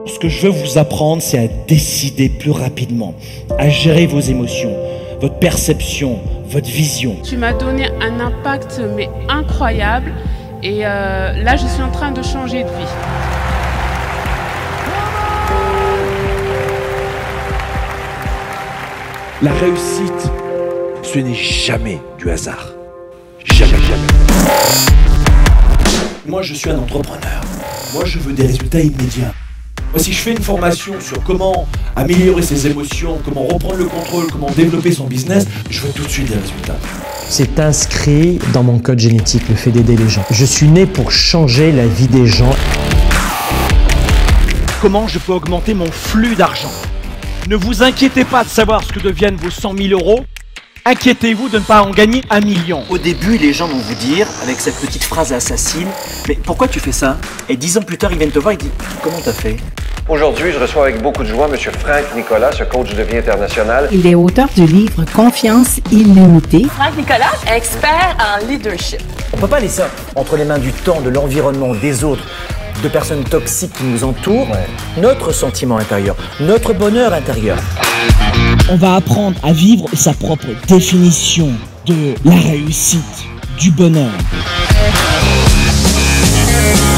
Ce que je veux vous apprendre, c'est à décider plus rapidement, à gérer vos émotions, votre perception, votre vision. Tu m'as donné un impact mais incroyable et là je suis en train de changer de vie. La réussite, ce n'est jamais du hasard. Jamais, jamais. Moi, je suis un entrepreneur. Moi, je veux des résultats immédiats. Moi, si je fais une formation sur comment améliorer ses émotions, comment reprendre le contrôle, comment développer son business, je veux tout de suite des résultats. C'est inscrit dans mon code génétique, le fait d'aider les gens. Je suis né pour changer la vie des gens. Comment je peux augmenter mon flux d'argent? Ne vous inquiétez pas de savoir ce que deviennent vos 100 000 euros. Inquiétez-vous de ne pas en gagner 1 million. Au début, les gens vont vous dire, avec cette petite phrase assassine, mais pourquoi tu fais ça? Et 10 ans plus tard, ils viennent te voir et disent, comment t'as fait? Aujourd'hui, je reçois avec beaucoup de joie M. Frank Nicolas, ce coach de vie international. Il est auteur du livre Confiance illimitée. Frank Nicolas, expert en leadership. On ne peut pas laisser entre les mains du temps, de l'environnement, des autres, de personnes toxiques qui nous entourent, notre sentiment intérieur, notre bonheur intérieur. On va apprendre à vivre sa propre définition de la réussite, du bonheur.